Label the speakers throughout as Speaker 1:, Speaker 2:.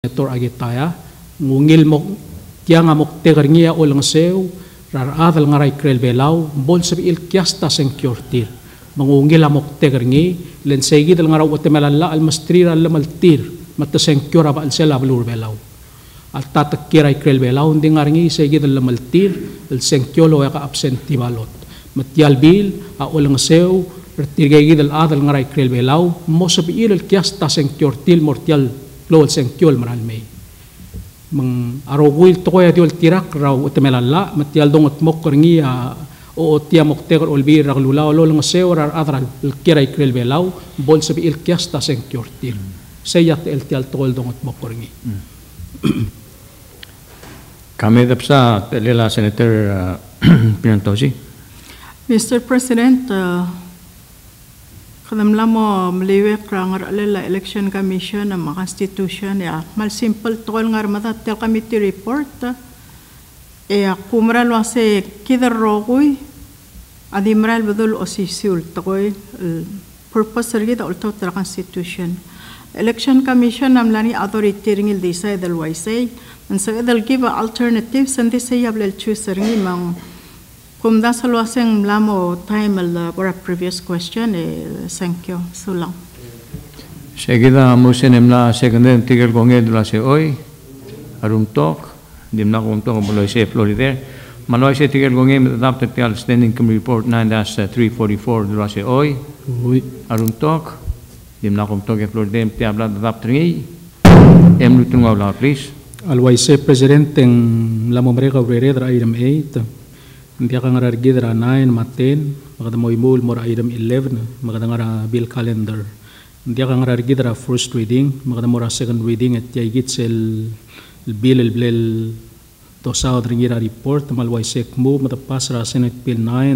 Speaker 1: Senator agitaya ngungil mo tiang amok tegarngia olang seu rar adal ngarai krel belau bol sabi il kiasta security mangungil amok tegarngi len segi dal ngaraw otemalalla al mastrira al maltir matta secure ba al sela blur belau al tatakkirai krel belau ndi ngarngi segi dal maltir al senciolo ya ka absenti balot matial bil a olang seu tirgegi dal adal ngarai krel belau mo sabi il kiasta security mortial lol senciol maral may mang arogul to kaya diol tirak raw utemelalla matial dongot mok ngi o tia mok tegar olbi raglula lol ng sewar adral kiray krel belau bol sabi il kiasta sencurtil sayat el tial tol dongot mok ngi
Speaker 2: kami dapsa lela Senator Pinantosi.
Speaker 3: Mr. President, kadamla mo maliwek rangar alala election commission ng constitution ya mal simple tol ngar mata tel committee report kumral wase kidar rogoy adimral bedul osisul toy purpose sergi da ulto tra constitution election commission namlani authority ringil decide dal waisay and so they'll give alternatives and they say yablel choose ringi mang kung dasal waseng lamo time for a previous question, thank you. So lang.
Speaker 2: Seguida musen emla second tiger konge dula se oi arum tok dimna kong tok buloy se Florida maloy se tiger konge adapted pial standing committee report 9-344 dula se oi arum tok dimna kong tok Florida piabla adapted ngi em lutung awla please
Speaker 1: alway se president ng lamo mereka urere item 8 hindi ka nga rargidra 9 maten makadamo imul mora item 11 makadangara bill calendar hindi ka nga rargidra first reading makadamo ra second reading at yaigit sel bill el to sa ringira report malway sek mo matapas ra Senate Bill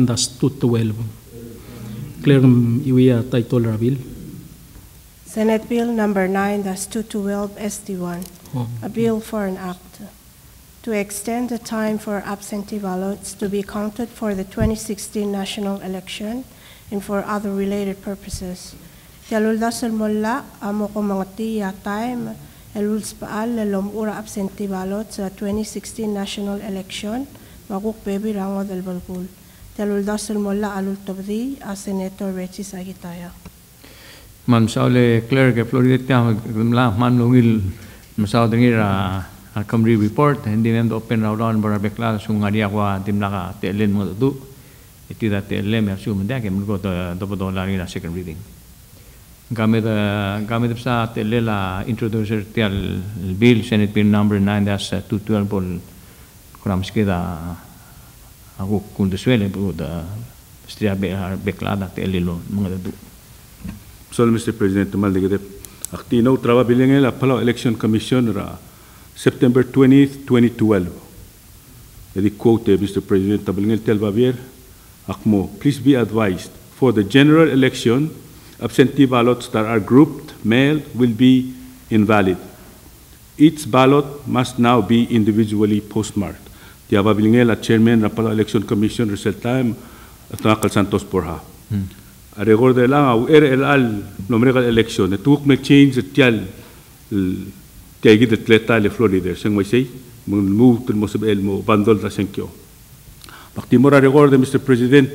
Speaker 1: 9-212 clear iwiya title ra bill
Speaker 4: Senate Bill number 9-212 SD1 a bill for an act to extend the time for absentee ballots to be counted for the 2016 national election and for other related purposes. Tialul dasal molla amo ko mga tiya time eluls paal lalom ura absentee ballots sa 2016 national election maguk bebi rango del balbul. Tialul dasal molla alul tobdi a Senator Rechis Agitaya.
Speaker 2: Man saule clerk e Florida tiya magla man lungil masaw dingira Kamri report, hindi nendo open raw para bekla sungaria kwa timnaka telen mo tu itida telen ya sum nda ke mo do dolari na second reading game sa telela introducer tial bill Senate Bill number 9-212 pol kram skeda aku kundusuele bu da stria bekla da telelo mo du
Speaker 5: so Mr. President mal de aktino traba bilenge la pala election commission ra September 20th, 2012. The quote, Mr. President, Tabalingel Tel Bavier, Akmo, please be advised, for the general election, absentee ballots that are grouped mail will be invalid. Each ballot must now be individually postmarked. The Tabalingel Chairman Rapala Election Commission result time at Nakal Santos Porha. A record de lang, RLL, numerical election, the two may change the tial kaya kita tleta le Florida siyang may say move to mo sabel mo bandol ta siyang bakti mo ra record Mr. President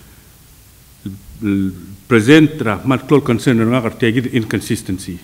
Speaker 5: present ra matol concern nga kaya kita inconsistency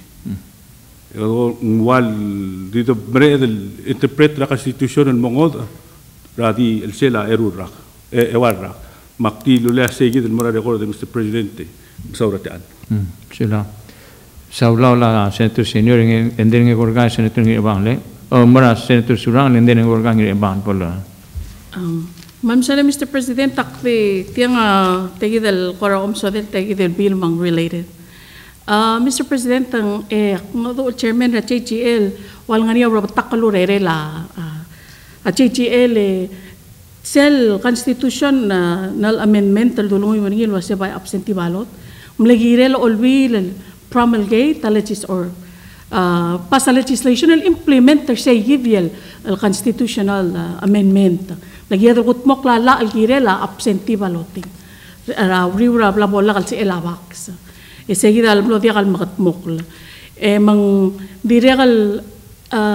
Speaker 5: wal dito bre interpret ra constitution ng mongod radi el sela error ra ewarra makti lula say kita mo ra record Mr. President sauratan
Speaker 2: sila Saulaw la Senator Senior ending organ Senator ng ibang le o mara Senator Surang ending organ ng ibang pala.
Speaker 3: Ma'am sana Mr. President takti tiyang tegi del korom so del tegi del bill mang related. Mr. President ang ngodo chairman na JGL wal ngani ro takalurere la JGL sel constitution nal amendment dulungoy maningil wase by absentee ballot mlagirel olwi promulgate or pass a legislation and implement say givyel al constitutional amendment lagi ada gutmok la algirela absentee balloting riura bla bola kal si elavax seguida al blodia kal magatmok mang diregal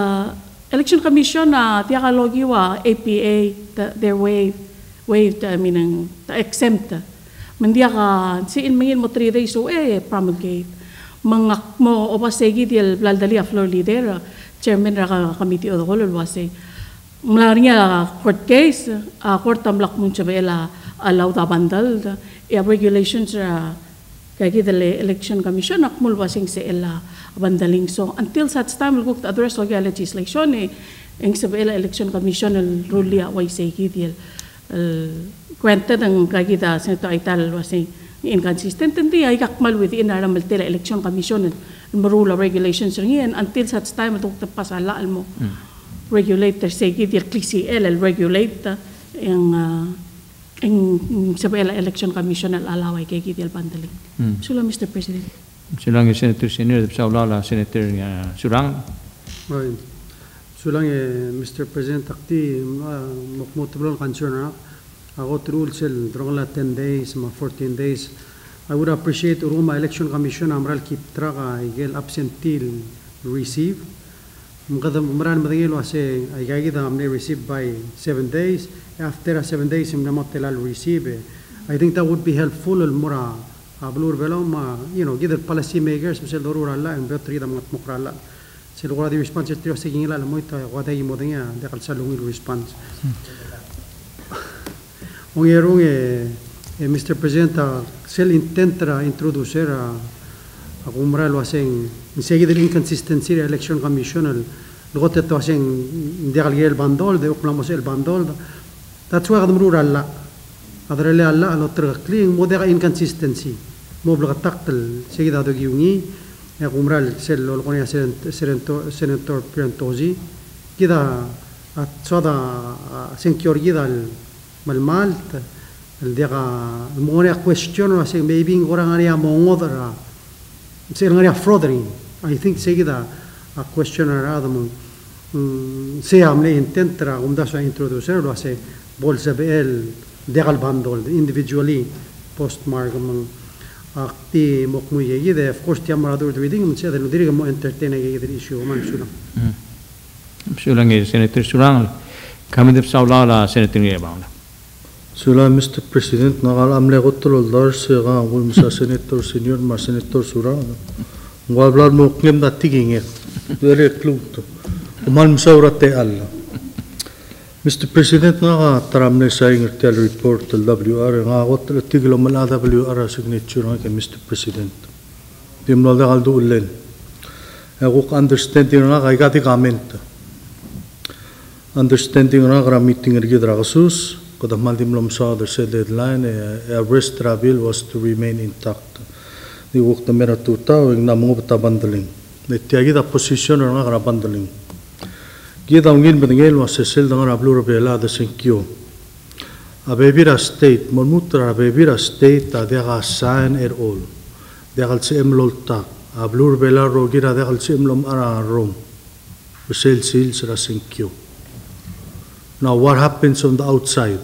Speaker 3: election commission tiaka logi wa APA their waived I mean exempt mandia ka siin mangin mo 3 days so promulgate mangak mo opasegi diel blaldalia floor leader chairman ra committee o ko lwase mlaria court case court tamlak mun chabela allow da bandal regulations ra kaya the election commission akmul wasing se ela bandaling so until such time we'll go to address the legislation ang sa election commission rule ya way say kidil kwenta ng kagita senator Aital wasing inconsistent hindi ay kakmal within aramal tela election commission rule regulations rin until such time ito pasala mo regulator say kidil CL regulate ang sabay election commission alaway kay kidil bandaling sula Mr. President.
Speaker 2: Sulang Senator Senior Saulala Senator Surang.
Speaker 6: Right. Sulang Mr. President akti mukmutulong concern ako rule sel drongla 10 days 14 days. I would appreciate Uruma Election Commission amral keep track igel absentee receive. Mukadam umran madagil wase ay gagida amne receive by 7 days. After 7 days imna motelal receive. I think that would be helpful mura ablur belom gider policy makers misal dorur alla en betri da mokralla se logora di response trio seguin la moita wada yi modenya de kal salung response ongerung Mr. President sel intenta introducer a umra lo asen insegui de inconsistency election commissional logote to asen de algel bandol de oklamos el bandol that's why admur alla adrele alla alotra clean modera inconsistency mobla taktal seguida do giungi e umral sel lo konia senator Piantosi kida at soda sencor gida mal malt el dega mone question o se maybe orang area mongodra se area frauding I think seguida a questioner adam se amle intentra da so introducerlo a se bolsa bel degal bandol individually postmark akti mokmuye gide of course tiam maradur reading mun seda nudiri mo entertain gide issue man sulam
Speaker 2: Sulang Senator Surang kami dep saulala Senator Yebang
Speaker 7: Sulam Mr. President nagal amle gotol dars ga ngul musa Senator Senior ma Senator Surang ngwal blad mo ngem da tiging dere kluto uman musaurate alla Mr. President nga taramne saying tel report the WR nga got tiglo mala WR signature nga Mr. President timno da galdo ulen ako understanding nga kay gati comment understanding nga gra meeting ergi dragasus kada mal dimlom sa the said deadline a rest travel was to remain intact di wok mera tuta ing namungo tabandaling netiagi da position nga gra bandaling Gida ungin benengel was sel dengan ablur bela da senkyo. Abebira state monmutra abebira state adega sign at all. Degal se emlolta ablur bela rogira degal se emlom ara rom. Sel sera senkyo. Now what happens on the outside?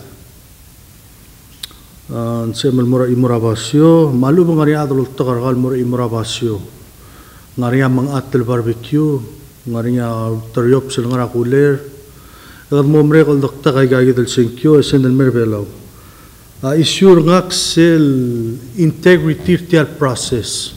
Speaker 7: Semel mura imurabasyo malu ngari adol tagargal mura imurabasyo. Ngari mang atel barbecue ngarinya teryop sel ngara kuler ad momre kol dokta kay gagi del senkyo sen del merbelaw issue ngak sel integrity tier process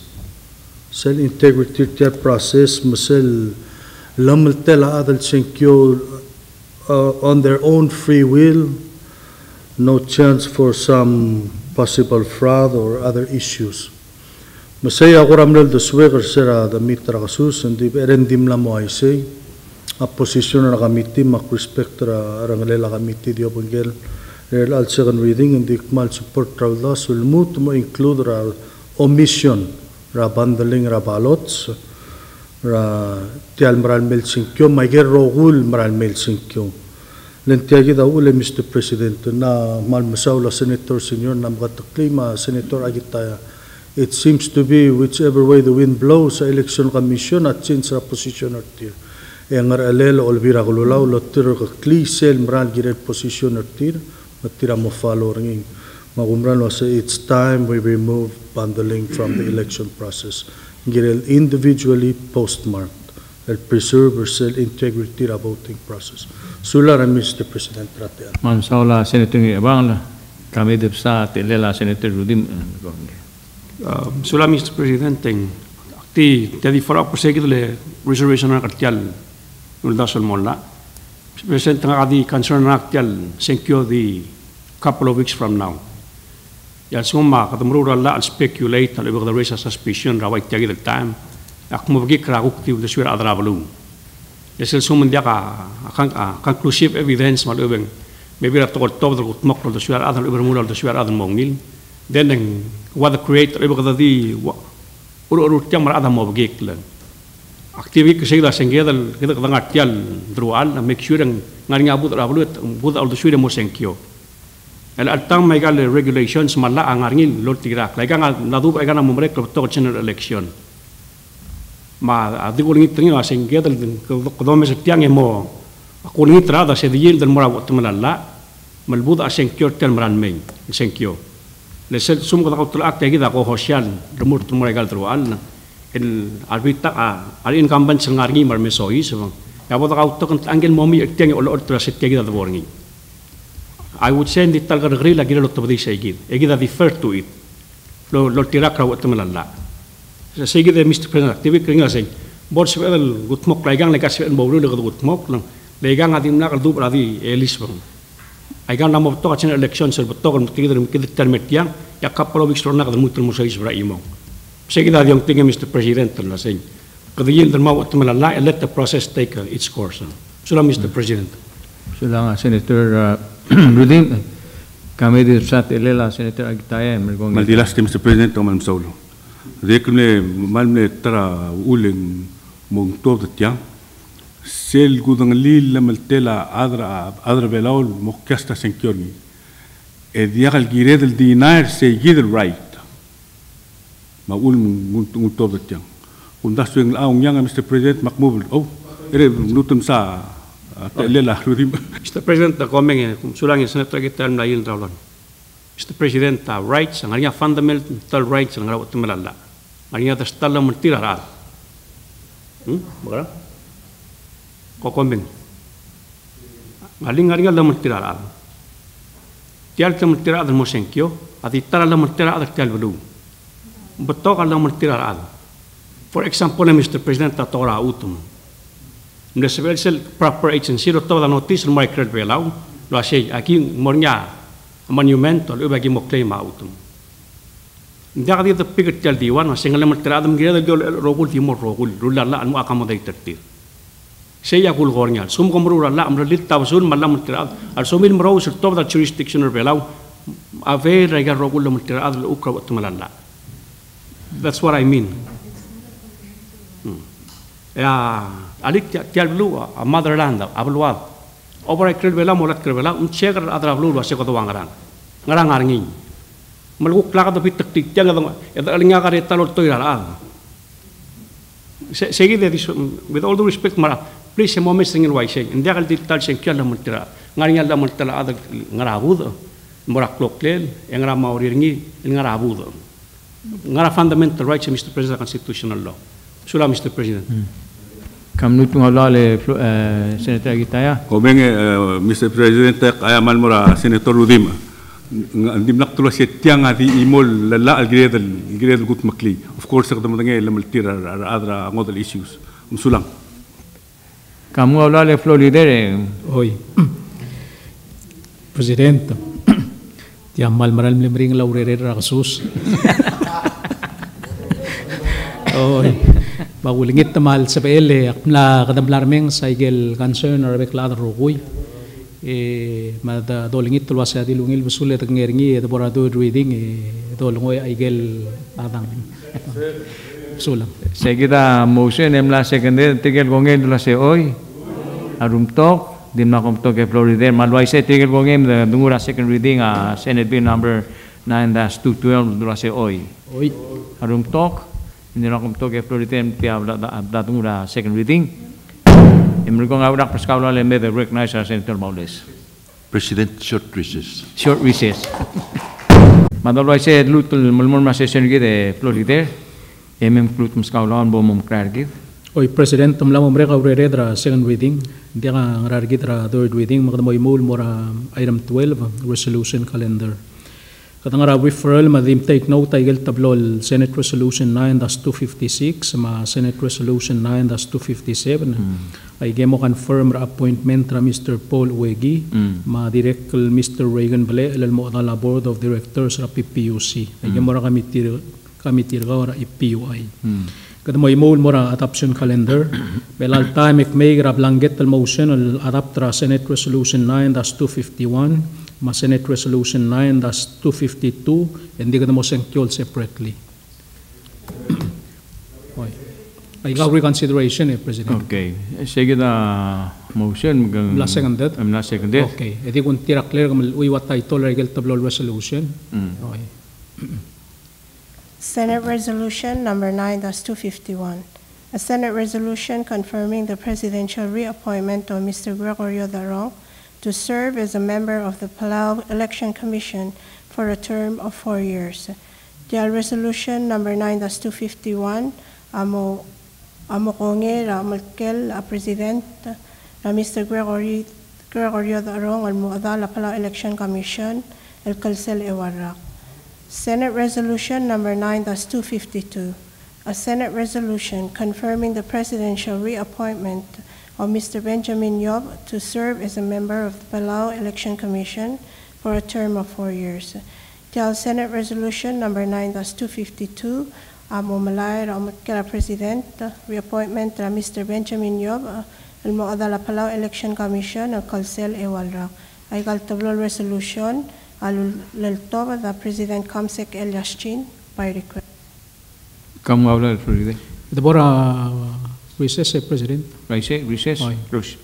Speaker 7: musel lamel tela adal senkyo on their own free will no chance for some possible fraud or other issues Masaya ako ramlel the sweater sera the mitra kasus and the erendim la mo ay say a position na committee mak respect ra rangalela committee dio pengel al second reading and the mal support trawda sul mut mo include ra omission ra bundling ra ballots ra tial maral mel sinkyo mager rogul maral mel sinkyo lentiagi da ule Mr. President na mal masaula senator senior nam klima senator agitaya It seems to be whichever way the wind blows sa election commission at since sa position or tier. Engar alelo olvira kululaw lotir ka klisel mral giret position or tier matira mo follow ringing. Magumran was it's time we remove bundling from the election process. Girel individually postmarked. el preserve cell integrity ra voting process. Sulara Mr. President Ratia.
Speaker 2: Man saula Senator Ebang kami depsa telela Senator Rudim.
Speaker 8: Sula Mr. President, ti di farà proseguire le reservation na kartial nul dasol molla. Mr. President, nga di concern na kartial senkyo di couple of weeks from now. Ya summa katamrura la speculate al over the race suspicion rawai tiagi del time. Ak mo bagi krakuk ti the sure adra balum. Desel sumun dia ka conclusive evidence mal ubeng. Maybe ra tokol top the mokro the sure adra over mulal the sure adra mongil. Then what the creator over the uru tiang mar adra mo bagi klan. Aktivi ke segala senggedal kita ngatial drual make sure ngari ngabut ra bulut bud al the sure mo senkyo. El altang may gal regulations mala ang arngil lot tirak. Like ang nadu ay kana mumrek to general election. Ma adigul ngi tinga sing gedal ko mes tiang mo ko ngi trada se diil del mora wat malalla malbud aseng kyor tel maran men senkyo. Le sel sum ko tul ak tagi da ko hosial remur tumora gal tru al el arbita al incumbent sangarngi mar mesoi so ya boda ka to kan angel momi tiang ol ortra se tagi da borngi. I would say that talga real agir lot of this agid. Agid that refer to it. Lo tirakra wat malalla. Sa sige de Mr. President active kringa say. Board sebel gutmok laigang lekas sebel bawru le gutmok lang. Laigang adim na kaldu bradi elis bang. Aigang namo to ka election sel to kan tigid mikid termet yang ya couple of weeks na kadal mutul musais bra imo. Sige da yung tinga Mr. President la say. Kadiyil del ma wat malalla let the process take its course. Sula Mr. President.
Speaker 2: Sula Senator Rudim, kami di sa telela Senator Agitaya mergong.
Speaker 5: Maldilas Mr. President Oman Saulo. Rekne malne tara uling mong top tiang. Sel gudang lil maltela adra belaul mokasta senkyorni. E diagal gired el dinar se gid right. Ma ul mong top tiang. Undas yung aung yang Mr. President makmubul. Oh, ere nutum sa
Speaker 8: Mr. President, the coming sulang Senator Gital na yun rawlon. Mr. President, rights, ang ariya fundamental rights ang rawat malala. Ariya tas talang mentira Baga? Ko comment. Ngaling ariya la mentira Tial ta mentira mo senkyo, ati tara la mentira tial bulu. Betok la mentira For example, Mr. President, tatora utum. Nda sebel proper agency ro to la notice mo ikred belaw lo asay aki mornya monument lo bagi mo claim autum nda di the picket tel diwan singal mo tradam gida rogul di mo rogul rulala an mo accommodate tir say akul gornya sum ko mru la amra lit tawsul malam trad al sumil mro sur to the jurisdiction belaw ave rega rogul mo trad lo ukra wat malalla. That's what I mean. Alik tial blu a motherland abluad over a crel bela molat crela chegar adra blu se ko wangaran ngarang arngi maluk plaka do pitak tik tiang ed alinga ka retalo toira segi de with all due respect mara please a moment singing why say and there digital sen kyala multira ngaringa la multala ad ngarabud mora kloklel ngara maurirngi ngarabud ngara fundamental rights Mr. President constitutional law sula Mr. President.
Speaker 2: Kam nutung halale Senator Agitaya.
Speaker 5: Komeng Mr. President kaya man mora Senator Rudim. Andim nak tulas tiang ati imol lala algred gut makli. Of course kada madangay lamal tira adra ngodal issues. Sulang.
Speaker 2: Kamu halale Florida.
Speaker 1: Hoy. Presidente. Tiang mal maral mlimring laurere rasus. Hoy. Bagulingit tamal sa PL akla kadamlarmeng sa igel concern or bekla rugoy mada dolingit tulwas sa dilungil busulet ang ngeringi ito borado reading dolungoy igel adang sulam
Speaker 2: Seguida motion emla second tigel gongem la se hoy arumtok din makomtok ke Florida malway se tigel gongem dungura second reading Senate Bill number 9-212 dula se hoy arumtok hindi na kung toge floritem pia abdatung la second reading. Imrikong awdak praskawla lembe the recognize our Senator Maules.
Speaker 9: President, short recess.
Speaker 2: Short recess. Madalway said lutul mulmul ma session gid floriter. MM flut muskawla on bomum krargid.
Speaker 1: Oy President, tumlam mereka uredra second reading. Dia nga ngarargitra third reading. Magdamoy mul mora item 12 resolution calendar. Katangara referral madim take note ay tablol Senate Resolution 9-256 ma Senate Resolution 9-257 ay gemo confirm ra appointment ra Mr. Paul OEK ma direct Mr. Reagan Vale ilal mo na board of directors ra PPUC ay gemo ra kamitir ra IPUI. Kada mo imol mo ra adoption calendar. Belal time may grab langget al motion al adopt ra Senate Resolution 9-251 ma Senate Resolution 9-252 hindi kada mo sengkyol separately. Ay gaw reconsideration President.
Speaker 2: Okay. Sige na motion.
Speaker 1: La seconded?
Speaker 2: I'm not seconded.
Speaker 1: Okay. Edi kung tira clear kung what title regal tablol resolution. Okay.
Speaker 4: Senate Resolution number 9-251. A Senate resolution confirming the presidential reappointment of Mr. Gregorio Darong to serve as a member of the Palau Election Commission for a term of 4 years. The resolution number 9-251 amo konge ra malkel a president na Mr. Gregorio Darong al muada la Palau Election Commission el Kalsel Ewarak. Senate Resolution number 9-252, a Senate resolution confirming the presidential reappointment of Mr. Benjamin Yob to serve as a member of the Palau Election Commission for a term of 4 years. The Senate Resolution number 9-252, Mumalay Raumatkala President, reappointment of Mr. Benjamin Yob, al Muadala Palau Election Commission, al Kalsel Ewalra. Ay kaltablol resolution, Laltoba, the President Kamsek El Yashchin, by request.
Speaker 2: Come out of the
Speaker 1: Ito bora recess President.
Speaker 2: recess.
Speaker 1: Oy.
Speaker 2: Close.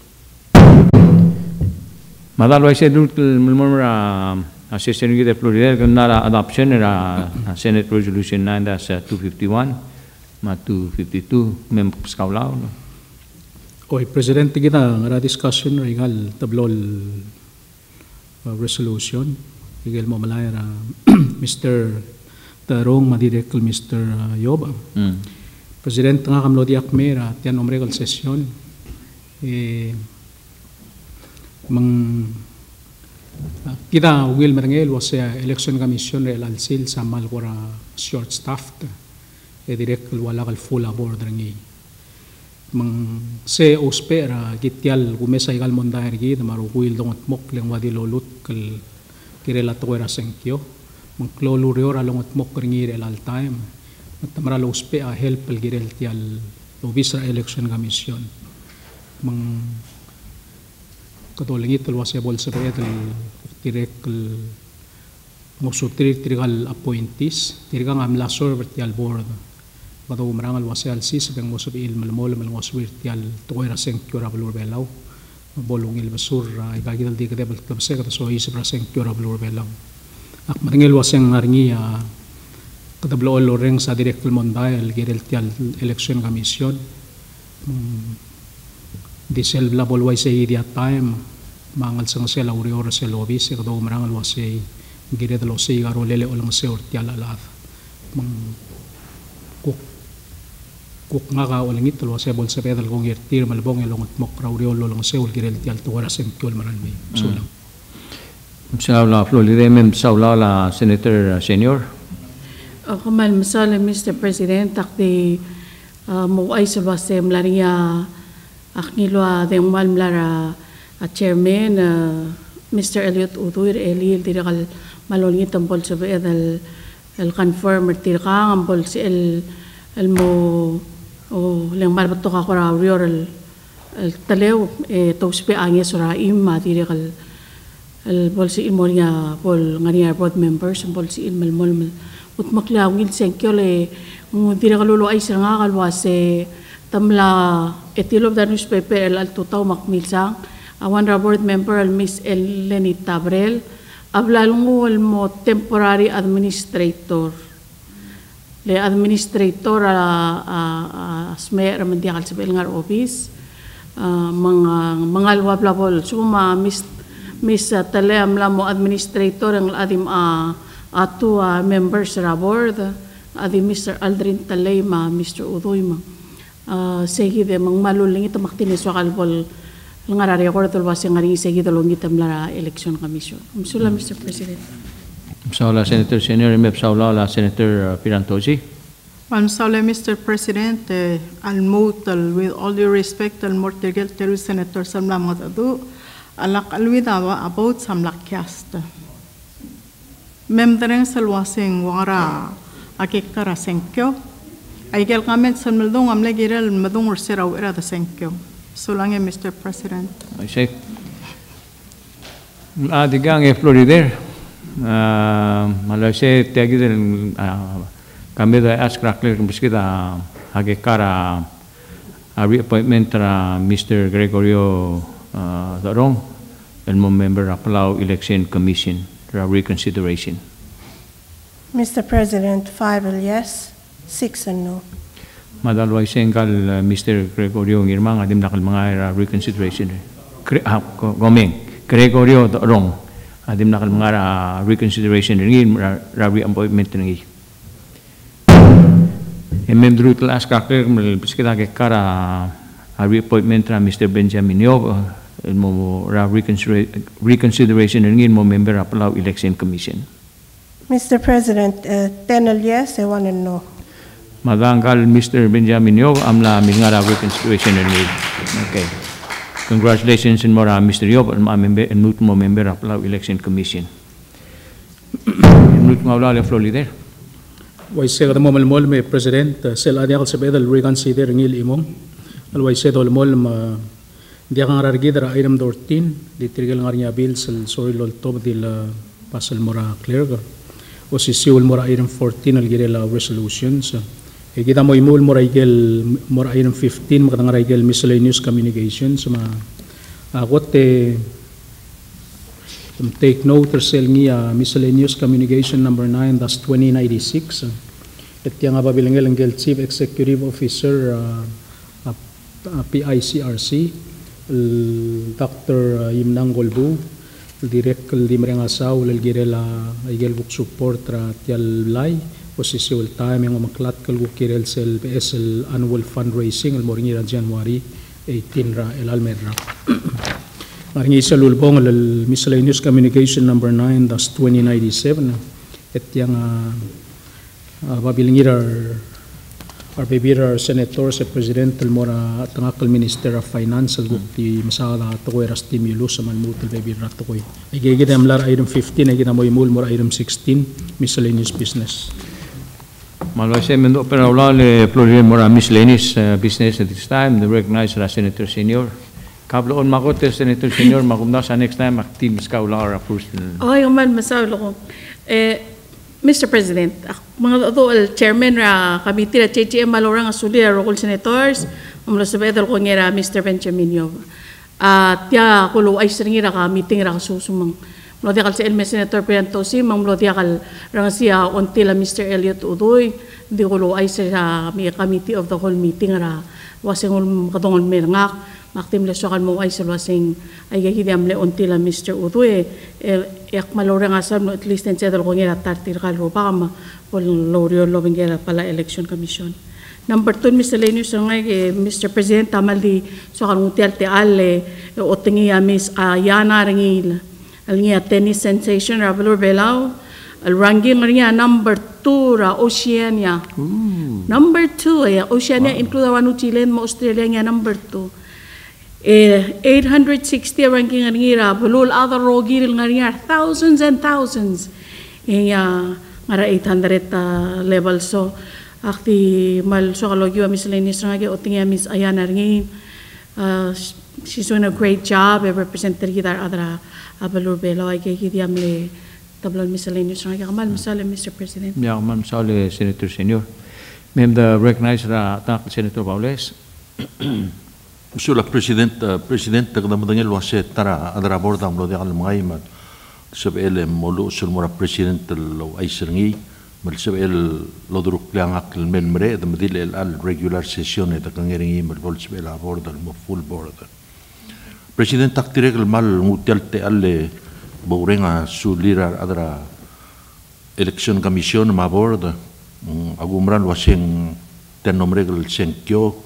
Speaker 2: Madal Vice Mulmura Assistant Secretary Florida Ganara adoption era Senate Resolution 9-251 ma 252 members kaulaw.
Speaker 1: Oy President kita ngara discussion regal tablol resolution. Igel mo malay ra Mr. Darong madirekal Mr. Yoba. President nga kamlo di akmera tiyan umregal sesyon. Kita ugil marangel was election commission rel alsil sa malwara short staffed. Direkal wala kal full aboard rangi. Se ospera gitial gumesa igal mondaher gi maruguil dongot mok leng wadi lolut kal kirela toera senkyo mangklolo riora longot mok ringire al time matamara lo uspe a help el girel tial obisra election commission mang katolingit el wase bolsa pe el direct mosutri trigal appointees tirigang am la server tial board bado marangal wase al sis bang mosubi il malmol mal mosubir tial toera senkyo rablo belaw bolong il basur igagidal di kadebal klabse kata so isip raseng kyora blur belang ak matingil waseng ngaringi kadablo loreng sa direktul monday el girel tial election commission disel labol way sa idia time mangal sang sel aurior sa lobby se kado marangal wase girel lo se garo lele olang se ortial alat kuk nga ka ulang ito lo sa bolsa pedal kong irtir malbong elongot mok rauriolo lang sa ul girel tial tuwara sengkyol maralmi sulang.
Speaker 2: Saula Florida mem saula la Senator Senior.
Speaker 3: Ako man masala Mr. President takti mo ay sa base mlaria aknilo de mal mlara chairman Mr. Elliot Uduir Elil tirakal malolngit ang bolsa pedal el confirm tirka ang bolsa el mo o leng marbato ka kora rior el talew tospe angye sura imma tirekal el bolsi imoria pol ngania board members bolsi in malmol utmakla ngil senkyo le tirekal lolo ay sanga kalwase tamla etilov da newspaper el altutaw makmilsang awan ra board member el Miss Eleni Tabrel ablalungo el mo temporary administrator le administrator smer mandiakal sa ngar office mga lwabla suma miss talem la mo administrator ang adim atu members ra board adim Mr. Aldrin Talema Mr. Udoy seguido mang maluling ito maktiniswa kalbol ngara record tol wasi ngari seguido longitam la election commission. Msula Mr. President.
Speaker 2: Msaula Senator Senior Msaula la Senator Pirantosi.
Speaker 10: Msaula Mr. President, I'll move with all due respect al mortegel teru Senator Samla Matadu alak alwidawa about samlak cast. Memdrang salwasing wara akikara senkyo. Aigel kamet salmaldong amlegirel madung ursira wera da senkyo. So lang Mr. President.
Speaker 2: I say, digang Florida, Malaysia tiagid kami da ask crackler biskita agekara reappointment Mr. Gregorio Darong, el member of Palau Election Commission reconsideration.
Speaker 4: Mr. President, 5 yes, 6 no.
Speaker 2: Madalway sengkal Mr. Gregorio ngirmang adim nakal mga reconsideration. Gomeng Gregorio Darong adim nakal mga reconsideration ngin reappointment ngi. Member tul askakler biskita ke kara reappointment Mr. Benjamin Yob mo reconsideration ngin mo member of Palau Election Commission.
Speaker 4: Mr. President, 10 yes, 1 no.
Speaker 2: Madangkal Mr. Benjamin Yob amla mingara reconsideration ngin. Okay. Congratulations in mora Mr. Yob and mo member of Palau Election Commission. Nut ngawla le floor leader.
Speaker 1: Waise kada mo malmol me president sel adi akal sabedal reconsider ngil imong al waise dol mol ma dia kang rargidra item 14 litrigal ngarnya bill sel soil lol top dil pasal mora clear ga o si siul mora item 14 al girela resolutions e kita mo imul mora igel mora item 15 makatang igel miscellaneous communications ma agote take note sel ngia miscellaneous communication number 9 that's 2096 at yang ababilangel ang Chief Executive Officer PICRC Dr. Yimnang Golbu direct di mereng asaw lalgirela igel book support ra tial lay posisi ul time yang maklat kal kirel sel PSL annual fundraising al moringi ra January 18 ra el almera Maringi sa lulbong al miscellaneous communication number 9 that's 2097 at yang babilingir our babirar senator sa president al mora tangakal minister of finance al gukti masala to era stimulus sa manmutul babirar to koy igigid am lar item 15 ay ginamoy mul mora item 16 miscellaneous business
Speaker 2: Malaysia mendo pero wala le Florida mora miscellaneous business at this time the recognized senator senior Kablo on makote Senator Senior makumda sa next time active ska ular first.
Speaker 3: Okay man masawlo ko. Mr. President, mga dool chairman ra committee ra CCM malorang asuli ra local senators, amlo sabedol ko ngira Mr. Benjamin Yob. Tia kulo ay sringira ka meeting ra susumang. Mlo dia kal sa Senator Pirantosi, mlo dia kal ra siya ontila Mr. Elliot Udoy, di kulo ay sa committee of the whole meeting ra wasing kadongol merngak. Maktim le sokan mo ay salwasing ay gahidam le untila Mr. Udwe yak malorang asam no at least en sedal ko ngira tartir kalo pa ma pol lorio loving ngira pala election commission. Number 2 miscellaneous ngay Mr. President tamal di sokan utial te alle o tingi Miss Ayana ringil alngia tennis sensation Ravelor Belao al ranking ringa number 2 ra Oceania. Number 2 ay Oceania include wanu Chile mo Australia nga number 2. 860 ranking ngira bulul other rogir ngira thousands and thousands nga ngara 800 level so akti mal so kalogyo miscellaneous nga otinga Miss Ayana ringi she's doing a great job represented kita adra abalur belo ay kaya amle tablon miscellaneous nga kamal masale Mr. President
Speaker 2: ya man masale Senator Senior mem the recognized tak Senator Paules
Speaker 9: Monsieur le Président, Président, kadang-kadang luwase tara adra borda mo dia kal mga iman. Sabel molo sul mora President lo ay serngi, mal sabel lo duruk lang akil men mere da madil al regular session eta kangering imal bol sabel borda mo full borda. President taktirek mal ngutial te alle borenga sulira adra election commission ma borda agumran waseng ten nomregel senkyo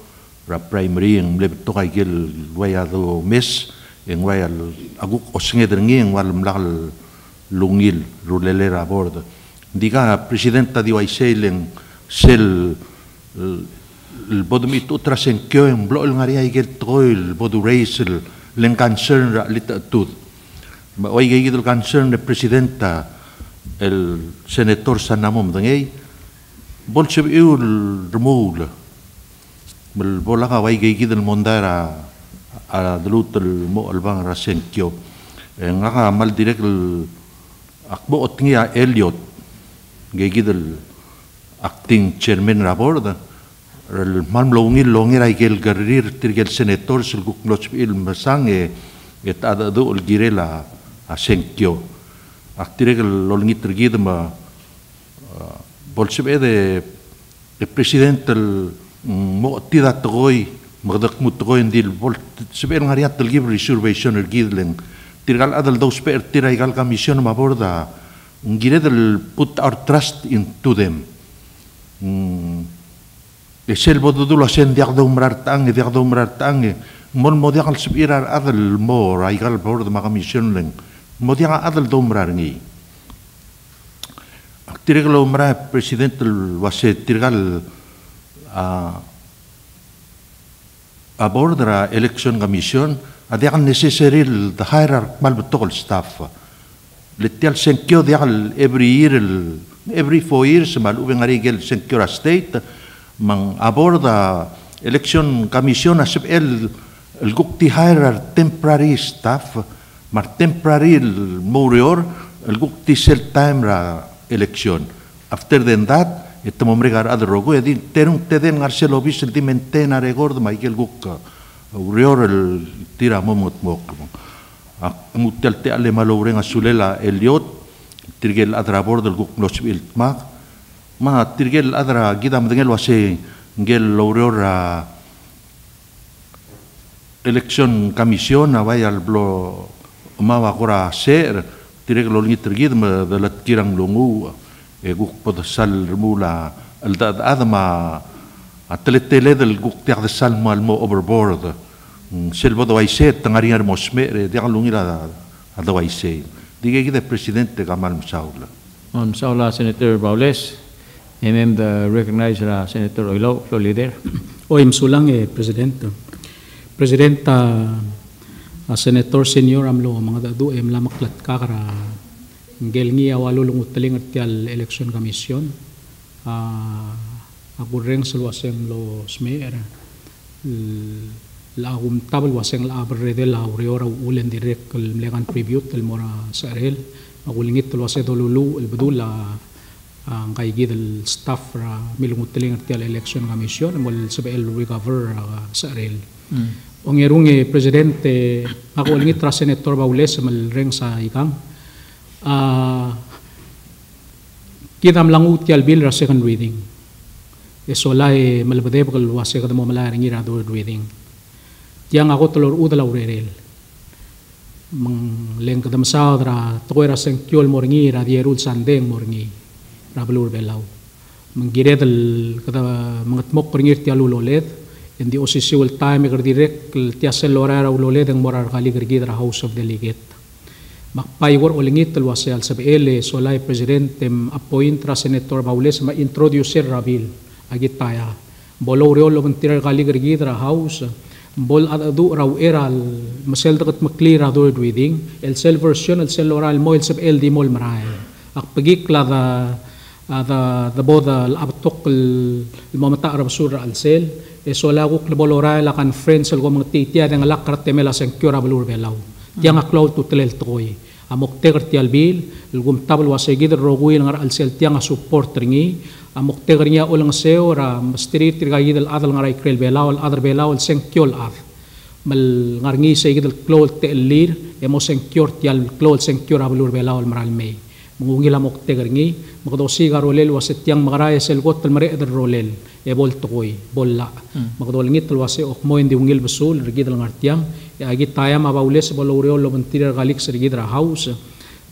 Speaker 9: ra primary ang lebto kay gil waya do mes en waya aguk osnge derngi en wal mlakal lungil rulelera bordo diga presidenta di waiselen sel el bodum itu trasen kyo en blo el ngaria igel toil bodu raisel len concern ra lita tut ma oi gigil concern de presidenta el senator sanamom dengei bolshev iul remul bel bola ka wai gigil mondara a dlut el mo el bang rasen kyo nga mal direct akbo otngia Elliot gigidel acting chairman raborda el man longir ay gel garir tirgel senator sul gukloch il masange et ada do el girela a senkyo aktirgel lolngi tirgid ma bolsebe de president el mo tida toy magdak mutoy ndil bol sebe ngariat el give reservation el gidlen tirgal adal dos per tiraigal commission maborda ngire del put our trust into them esel bodo dulo sen diak do umrar tange mon modial subirar adal mo raigal borda ma commission len modial adal do umrar ngi tirgal umra president wase tirgal a border election commission ada necessary the hierarchy mal betol staff letial senkyo dial every 4 years mal ubengari gel senkyo state mang aborda election commission asep el gukti hierarchy temporary staff mar temporary morior el gukti sel time ra election after than that ito momregar other rogo edin terung teden ngarsel obis el dimenten aregord Michael Guk urior el tira momot mok mutel te ale maloreng asulela Elliot tirgel adra bord del Guk nochbil ma tirgel adra gidam dengel wase ngel urior election commission avay al blo ma wakora ser tirgel olngi tirgid ma dalat kirang lungu guk podasal mula aldad adama atletele del guk tiak sal mal mo overboard selvo do aise tangariar mosme de alungira do aise dige de presidente Kamal Msaula
Speaker 2: Msaula Senator Baules the recognized Senator Oilo floor leader
Speaker 1: oim sulang presidenta senator senior amlo mga dadu lamaklat kakara ngel ngi awalulung utaling tial election commission agureng selwaseng lo smeer la tabel waseng la abrede la uriora ulen direct el mlegan tribute el mora sarel agulingit lo wase dolulu el bedula ang kaygid el staff ra milung utaling tial election commission mol sabe el recover sarel ongerung presidente ako lingit tra senator Baules mal reng sa ikang kidam langut tial bill ra second reading esolay malbade bakal wase kada mo malaring ira do reading tiang ako tolor udala urerel mang leng kada masadra toira sengkyol morngi ra dierul sandeng morngi ra belur belaw mang giredal kada mangat mok pringir tial ulolet in the official time gar direct tiasel lora ra ulolet ang morar kali gergid ra house of delegate makpaywar olingit talwase al sabele solay presidente appoint ra senator Baules ma introduce rabil agit taya bolo reol mentir kali gergid ra house bol adu raw eral masel takat maklir ra do reading el sel version el sel oral mo el sab el di mol maray ak pagik la the boda al abtok el mamata ra sura al sel sola guk le bol oral la conference el gomang titia ng lakrat temela secure balur belaw tiang aklaw tutelel toy amok tegar tial bil gum tabel wasegid rogui ngar al sel tiang support ringi amok tegar nya ulang seora mastri tirgayid al adal ngarai krel belaw al adar belaw al senkyol ad mal ngarngi segid al klol telir emo senkyor tial klol senkyor ablur belaw al maral may mungungil amok tegar ngi magdosi garolel waset tiang magaraya sel got al mare adar rolel e bol toy bolla magdol ngit al wase ok mo indi ungil besul rigid al ngartiang agit tayam abaules boloreo lo mentir galik serigid ra house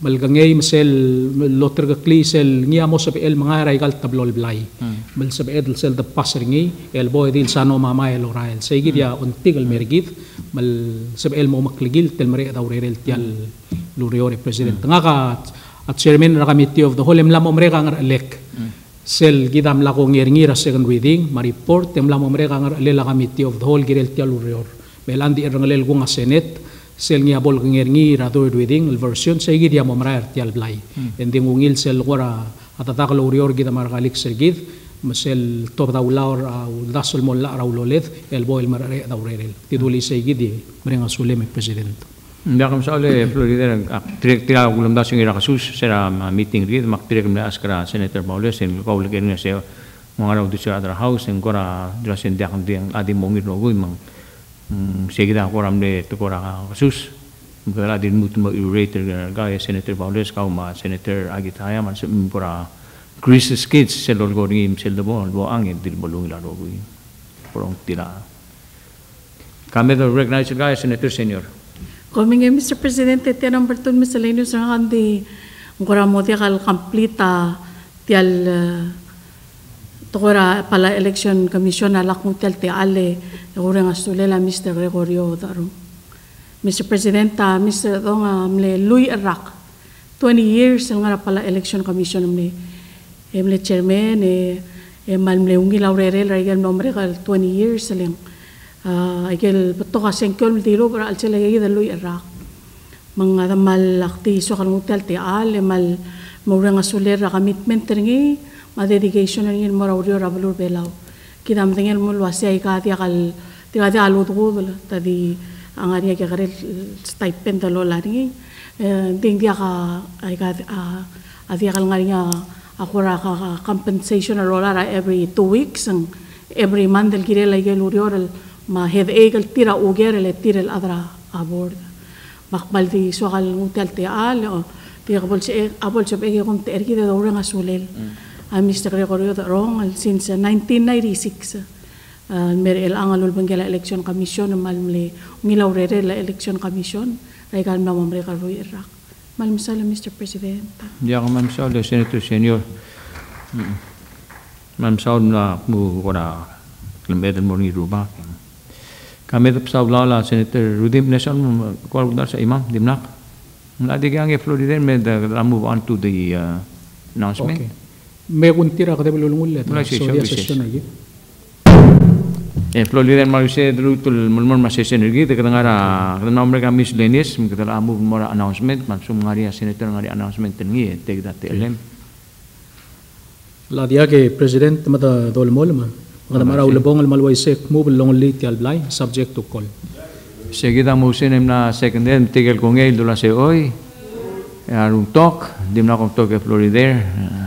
Speaker 1: malgangay masel loter gakli sel ngia mo sa el mga raigal tablol blay mal sa edel sel the pasringi el boy dil sano mama el orael segid ya untigal mergid mal sa el mo makligil tel mare daw rel tial luriore president nga ka at chairman ra committee of the whole emlam omre ka elect sel gidam la ko ngira second reading ma report emlam omre ka lela committee of the whole girel tial lurior belandi erangalel ko nga senate sel ngia bol ngi third reading version sa igid ya momraer tial blay ending ungil sel gora atatak lurior gida margalik sergid masel top daulaur dasol molla rauloleth el boil marare daurel tiduli sa igid mrenga suleme president
Speaker 2: Dakam sa ole Florida direct tira ulam da singira kasus sera meeting rid mak direct na askara Senator Paules en ko legen na se mga raw sa other house en gora drasen dakam diang adi mongir no guy mang segida ko ramne to gora kasus gora din mutun mo irrater gaya Senator Paules ka ma Senator Agitaya man se pura Chris kids sel go ngim sel do bo angin dil bolong la ro guy porong tira kami do recognize gaya Senator Senior.
Speaker 3: Coming in, Mr. President, iti number 2 miscellaneous na kandi ngora mo kal completa tial tokora pala election commission alak mo tial ti ale ngora nga sulela Mr. Gregorio Daro. Mr. President, Mr. Dong mle Louis Iraq 20 years ngara pala election commission mle chairman mal mle ungi laurel regal nombre kal 20 years lang Aigel beto kaseng kol tiro para al sila gigi dalo Iraq mga mal akti so kan hotel ti al mal mura nga soler commitment ringi ma dedication ringi mora urio rabulur belaw kidam tingel mo wasi ay ka ti alut ko tadi ang ari ka kare stipend dalo la ringi ding dia ka ay ka adi kal ngari nga akura ka compensation rola every 2 weeks and every month el kire la urio ma headache el tira uger el tira el adra abord makbal di soal hotel te al o ti abol se kom te ergi de dora nga sulel Mr. Gregorio Daro since 1996 mer el angalul bangela election commission malmle ngilaurere la election commission regal na mamre ka roy Iraq malmisala Mr. President
Speaker 2: ya mamsala Senator Senior mamsala na mu gora lembedan mo ni ruba kami tetap saudara Senator Rudim Nation kualudar sa imam dimnak. Mladi kaya Florida may move on to the announcement.
Speaker 1: Okay. May kuntira kada belulungul leto. So dia session lagi.
Speaker 2: Florida malaysia drutul mulmul masession lagi. Kita ngara kita nomor kami miscellaneous kita move more announcement. Maksum ngari Senator ngari announcement tengi take that LM.
Speaker 1: Ladia ke President mata dolmol ma. Kada mara ulabong al malway sek move long late alblay subject to call.
Speaker 2: Seguida motion na second tigel kong dula se oy. Arung talk, dim na kong talk Florida.